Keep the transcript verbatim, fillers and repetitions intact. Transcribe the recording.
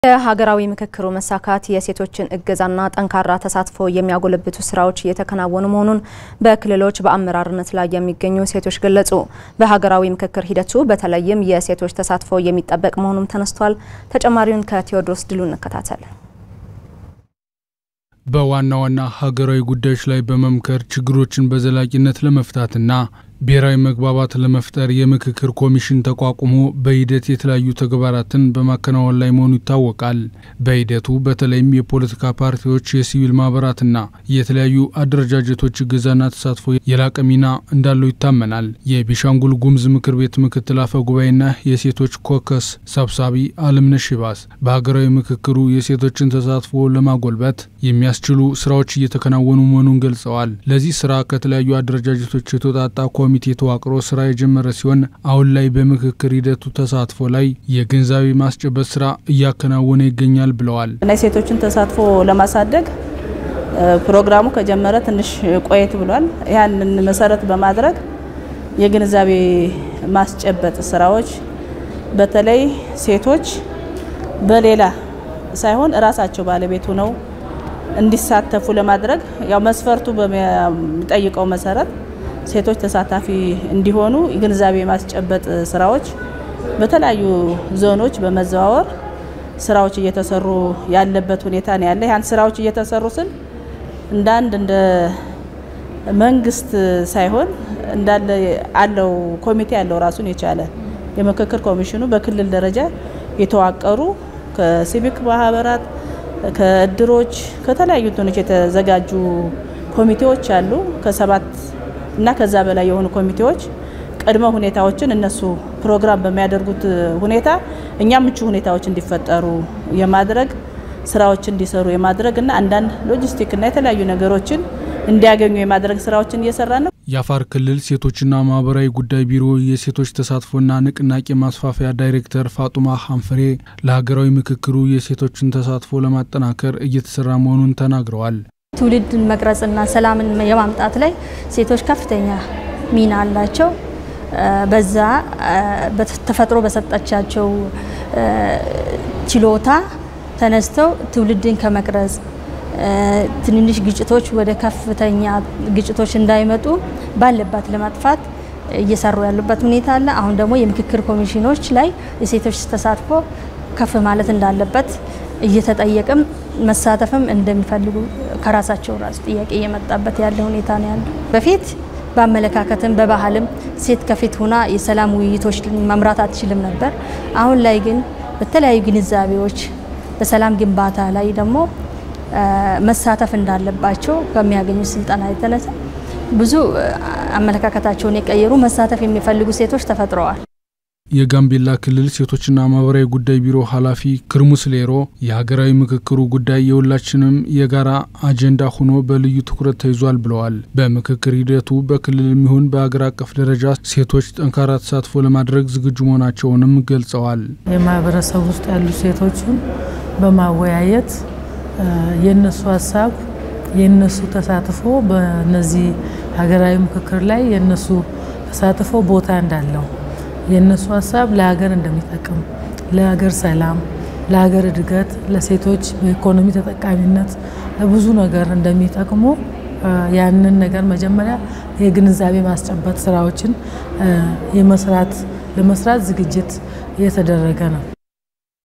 የሀገራዊ ምክክሩ መሳካት የሴቶችን እገዛና ጠንካራ ተሳትፎ የሚያጎለብቱ ስራዎች እየተከናወኑ መሆኑን በክልሎች በአመራርነት ላይ የሚገኙ ሴቶች ገለጹ። በሀገራዊ ምክክር ሂደቱ በተለይም የሴቶች ተሳትፎ የሚጠበቅ መሆኑን ተነስቷል። ተጨማሪውን ከቴዎድሮስ ድሉ እንከታተል። በዋና ዋና ሀገራዊ ጉዳዮች ላይ በመምከር ችግሮችን በዘላቂነት ለመፍታትና ብሔራዊ መግባባት ለመፍጠር የምክክር ኮሚሽን ተቋቁሞ በሂደት የተለያዩ ተግባራትን በማከናወን ላይ መሆኑ ይታወቃል። በሂደቱ በተለይም የፖለቲካ ፓርቲዎች፣ የሲቪል ማህበራትና የተለያዩ አደረጃጀቶች እገዛና ተሳትፎ የላቀ ሚና እንዳለው ይታመናል። የቤኒሻንጉል ጉሙዝ ምክር ቤት ምክትል አፈ ጉባኤና የሴቶች ኮከስ ሰብሳቢ አለምነሽ ባስ በሀገራዊ ምክክሩ የሴቶችን ተሳትፎ ለማጎልበት የሚያስችሉ ስራዎች እየተከናወኑ መሆኑን ገልጸዋል። ለዚህ ስራ ከተለያዩ አደረጃጀቶች የተውጣጣ ኮሚቴ ተዋቅሮ ስራ የጀመረ ሲሆን አሁን ላይ በምክክር ሂደቱ ተሳትፎ ላይ የግንዛቤ ማስጨበጥ ስራ እያከናወነ ይገኛል ብለዋል። እና ሴቶችን ተሳትፎ ለማሳደግ ፕሮግራሙ ከጀመረ ትንሽ ቆየት ብሏል። ያንን መሰረት በማድረግ የግንዛቤ ማስጨበጥ ስራዎች በተለይ ሴቶች በሌላ ሳይሆን ራሳቸው ባለቤቱ ነው እንዲሳተፉ ለማድረግ ያው መስፈርቱ በሚጠይቀው መሰረት ሴቶች ተሳታፊ እንዲሆኑ ግንዛቤ ማስጨበጥ ስራዎች በተለያዩ ዞኖች በመዘዋወር ስራዎች እየተሰሩ ያለበት ሁኔታ ነው ያለ። ያን ስራዎች እየተሰሩ ስል እንዳንድ እንደ መንግስት ሳይሆን እንዳለ አለው ኮሚቴ ያለው ራሱን የቻለ የምክክር ኮሚሽኑ በክልል ደረጃ የተዋቀሩ ከሲቪክ ማህበራት ከድሮች ከተለያዩ እንትኖች የተዘጋጁ ኮሚቴዎች አሉ። ከሰባት እና ከዛ በላይ የሆኑ ኮሚቴዎች ቀድመ ሁኔታዎችን እነሱ ፕሮግራም በሚያደርጉት ሁኔታ እኛም ምቹ ሁኔታዎች እንዲፈጠሩ የማድረግ ስራዎች እንዲሰሩ የማድረግ እና አንዳንድ ሎጂስቲክ እና የተለያዩ ነገሮችን እንዲያገኙ የማድረግ ስራዎችን እየሰራን ነው። የአፋር ክልል ሴቶችና ማህበራዊ ጉዳይ ቢሮ የሴቶች ተሳትፎና ንቅናቄ ማስፋፊያ ዳይሬክተር ፋጡማ ሐንፍሬ ለሀገራዊ ምክክሩ የሴቶችን ተሳትፎ ለማጠናከር እየተሰራ መሆኑን ተናግረዋል። ትውልድን መቅረጽና ሰላምን የማምጣት ላይ ሴቶች ከፍተኛ ሚና አላቸው። በዛ በተፈጥሮ በሰጣቻቸው ችሎታ ተነስተው ትውልድን ከመቅረጽ ትንንሽ ግጭቶች ወደ ከፍተኛ ግጭቶች እንዳይመጡ ባለባት ለማጥፋት እየሰሩ ያሉበት ሁኔታ አለ። አሁን ደግሞ የምክክር ኮሚሽኖች ላይ የሴቶች ተሳትፎ ከፍ ማለት እንዳለበት እየተጠየቀም መሳተፍም እንደሚፈልጉ ከራሳቸው ራስ ጥያቄ እየመጣበት ያለ ሁኔታ ነው ያለው። በፊት በአመለካከትም በባህልም ሴት ከፊት ሆና የሰላም ውይይቶች መምራት አትችልም ነበር። አሁን ላይ ግን በተለያዩ ግንዛቤዎች በሰላም ግንባታ ላይ ደግሞ መሳተፍ እንዳለባቸው ከሚያገኙ ስልጣና የተነሳ ብዙ አመለካከታቸውን የቀየሩ መሳተፍ የሚፈልጉ ሴቶች ተፈጥረዋል። የጋምቤላ ክልል ሴቶችና ማህበራዊ ጉዳይ ቢሮ ኃላፊ ክርሙስ ሌሮ የሀገራዊ ምክክሩ ጉዳይ የሁላችንም የጋራ አጀንዳ ሆኖ በልዩ ትኩረት ተይዟል ብለዋል። በምክክር ሂደቱ በክልልም ይሁን በአገር አቀፍ ደረጃ ሴቶች ጠንካራ ተሳትፎ ለማድረግ ዝግጁ መሆናቸውንም ገልጸዋል። የማህበረሰብ ውስጥ ያሉ ሴቶችን በማወያየት የነሱ ሐሳብ የነሱ ተሳትፎ በነዚህ ሀገራዊ ምክክር ላይ የነሱ ተሳትፎ ቦታ እንዳለው የነሱ ሐሳብ ለሀገር እንደሚጠቅም ለሀገር ሰላም ለሀገር እድገት ለሴቶች በኢኮኖሚ ተጠቃሚነት ለብዙ ነገር እንደሚጠቅሙ ያንን ነገር መጀመሪያ የግንዛቤ ማስጨበጥ ስራዎችን የመስራት ለመስራት ዝግጅት እየተደረገ ነው።